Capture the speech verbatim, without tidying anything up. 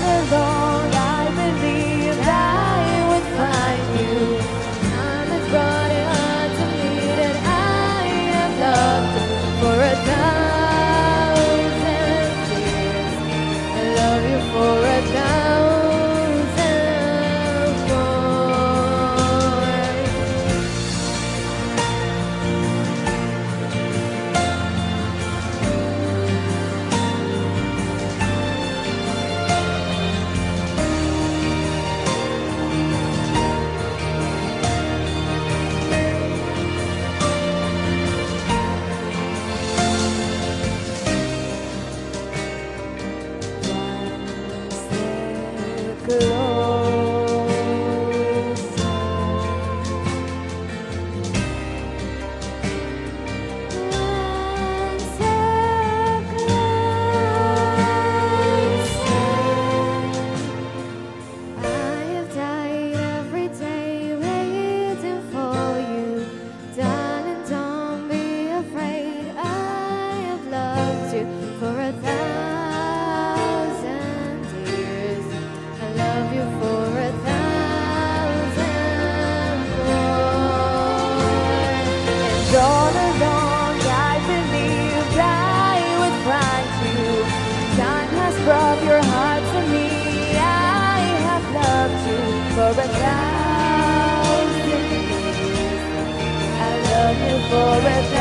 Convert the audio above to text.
along I believed I would find you. Time has brought it unto me that I have loved you for a thousand years. I love you for a thousand all along I believed I would find you. Time has brought your heart to me. I have loved you for a thousand years. I love you for a thousand years.